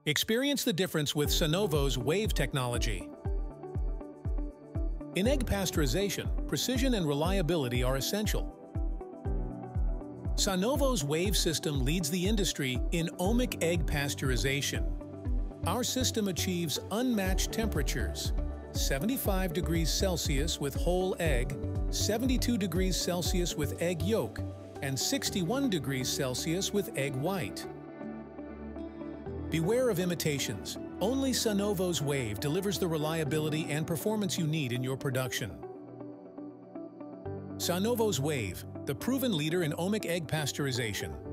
Experience the difference with SANOVO's WAVE technology. In egg pasteurization, precision and reliability are essential. SANOVO's WAVE system leads the industry in ohmic egg pasteurization. Our system achieves unmatched temperatures: 75 degrees Celsius with whole egg, 72 degrees Celsius with egg yolk, and 61 degrees Celsius with egg white. Beware of imitations. Only SANOVO's WAVE delivers the reliability and performance you need in your production. SANOVO's WAVE, the proven leader in ohmic egg pasteurization.